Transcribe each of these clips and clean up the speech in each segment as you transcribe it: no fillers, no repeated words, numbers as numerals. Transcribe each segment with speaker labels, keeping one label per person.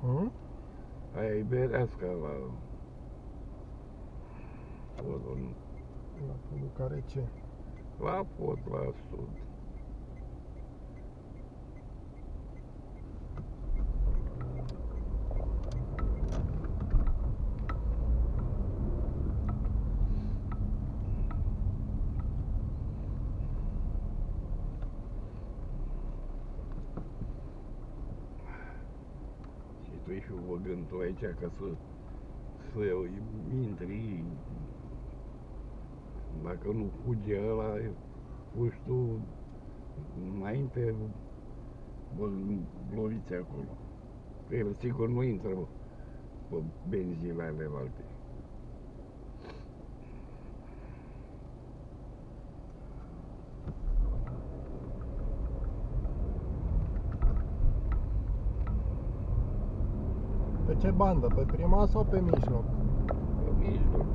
Speaker 1: Aia e berească la podul.
Speaker 2: La podul care ce?
Speaker 1: La pod, la sud. Tu ești băgând tu aici ca să intri. Dacă nu fuge ăla, fugi tu înainte, loviți acolo. El sigur nu intră pe benzile ale alte.
Speaker 2: Pe ce bandă? Pe prima sau pe mijloc?
Speaker 1: Pe mijloc.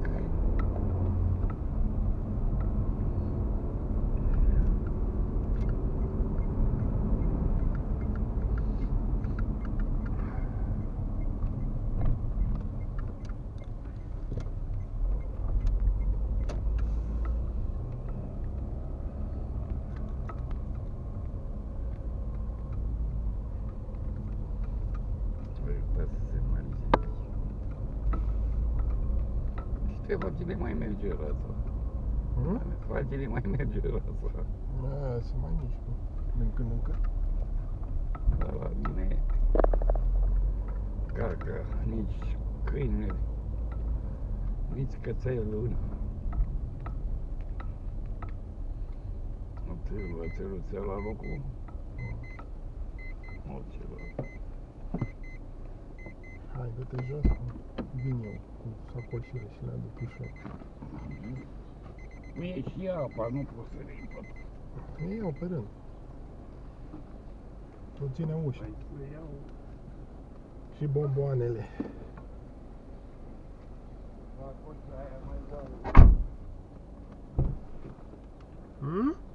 Speaker 1: Fratele mai merge rața. Fratele mai merge rața.
Speaker 2: Da, se mai mișcă. Din când în când.
Speaker 1: Dar la mine caca, nici câine, nici cățelul. Țeluța la locul. Altceva.
Speaker 2: Hai, dă-te jos, vin eu cu sacoșile și le aduc ușor.
Speaker 1: Nu e și apa, nu poți să le iei pe
Speaker 2: Le iau pe rând. Tu ține ușa.
Speaker 1: le iau.
Speaker 2: Și bomboanele.
Speaker 1: Sacoșa aia mai goală.